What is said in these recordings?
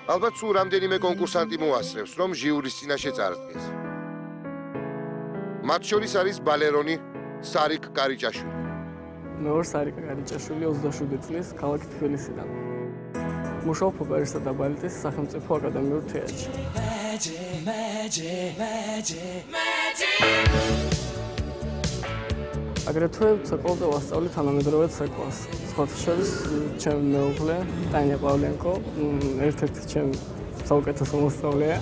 ალბათ სულ რამდენიმე კონკურსანტი მოასწრებს, რომ ჟიურის წინაშე წარდგეს. მათ შორის არის ბალერონი სარიკ კარიჭაშვილი. მე ვარ სარიკ კარიჭაშვილი 27 წლის ქალაქ თბილისიდან. მუშაობ ოპერისა და ბალეტის სახელმწიფო აკადემიურ თეატრში. აგრეთვე ცეკვავ და ვასწავლი თანამედროვე ცეკვას. სხვათა შორის ჩემი მეუღლე ტანია პავლენკო ერთ-ერთი ჩემი საუკეთესო მოსწავლეა.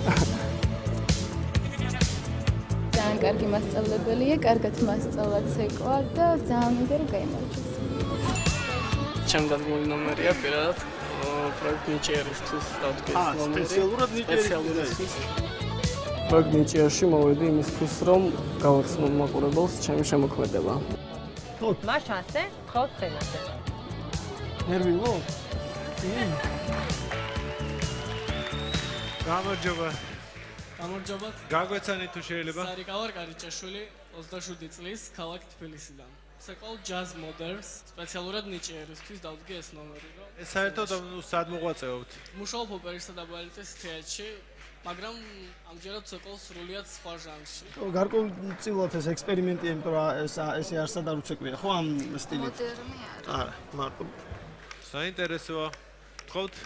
ძალიან კარგი მასწავლებელია, კარგად მასწავლა ცეკვა და ძალიან მინდა რომ გაიმარჯვოს. ჩემ დადგმული ნომერია პირადად პროექტ ნიჭიერისთვის დავდგეს ნომერი. სპეციალურად ნიჭიერისთვის. პროექტ ნიჭიერში მოვედი იმისთვის, რომ გავაცნო მაყურებელს ჩემი შემოქმედება. მას შანსზე ხავთ თემაზე. ნერვიულო? გამარჯობა. გამარჯობა. გაგვეცანით თუ შეიძლება? სარიკ კარიჭაშვილი 27 წლის ქალაქ თბილისიდან. ცეკვავ ჯაზ მოდერნს, სპეციალურად ნიჭიერისთვის დავდგე ეს ნომერი, რომ ეს საერთოდ სად მოღვაწეობთ? მუშაობ ოპერისა და ბალეტის თეატრში, მაგრამ ამჯერად ცეკვავ სრულიად სხვა ჟანრში. გარკვეულწილად ეს ექსპერიმენტია, იმიტომ რომ ესე არ სადარო ცეკვია, ხო ამ სტილით? მოდერნი არის. არა, მარტო. საინტერესოა. თხოვთ.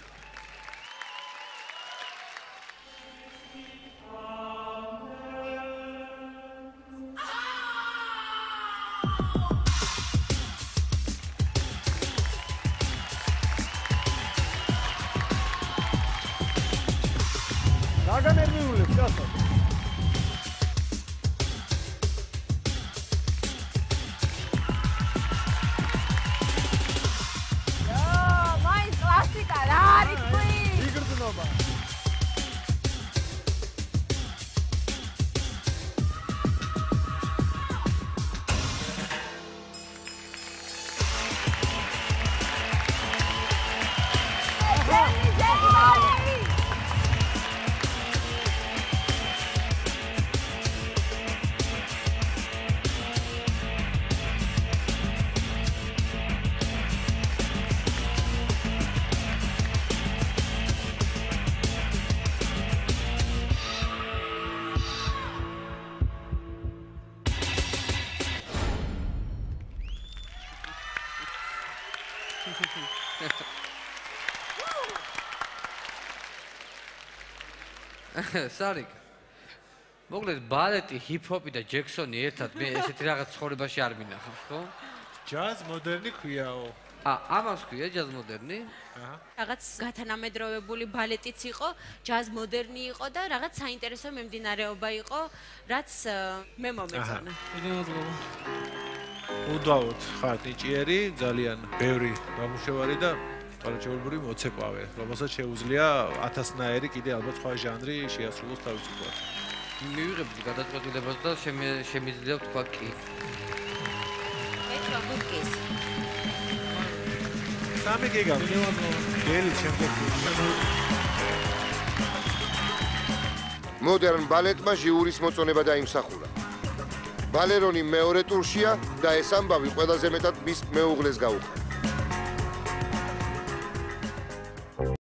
გაგანერვიულებს კაცო. მაინც კლასიკა რა არის თქვი? იგრძნობა. სარიკ მოკლედ ბალეტი, ჰიპ-ჰოპი და ჯექსონი ერთად მე ესეთი რაღაც ცხოვრებაში არ მინახავს, ხო? ჯაზ მოდერნი ქვიაო. ამას ქვია ჯაზ მოდერნი? რაღაც გათანამედროვებული ბალეტიც იყო, ჯაზ მოდერნი იყო და რაღაც საინტერესო მიმდინარეობა იყო, რაც მე მომეწონა. დიდი მადლობა. უდავოდ ხართ ნიჭიერი, ძალიან ბევრი გამუშევარი და ტალანტური მოცეკვავე, რომელსაც შეუძლია 1000-ნაირი კიდე ალბათ სხვა ჟანრი შეასრულოს თავისუფლად. მივიღებდი გადაწყვეტილებას და შემიძლია ვთქვა კი. ეს როგორ გეს? სამი გიგავ. გელი შემდეგ. მოდერნ ბალეტმა ჟიურის მოწონება დაიმსახურა. ბალერონი მეორე ტურშია და ეს ამბავი ყველაზე მეტად მის მეუღლეს გაუხდა.